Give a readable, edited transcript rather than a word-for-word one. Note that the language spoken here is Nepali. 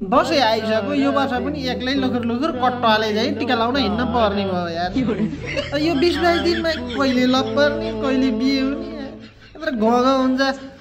दसैँ आइसक्यो यो वर्ष पनि एक्लै लुखुर कट्टाले चाहिँ टिका लाउन हिँड्न पर्ने भयो यार यो 20-22 दिनमा कहिले लप पर्ने कहिले बिहे हुने तर घ हुन्छ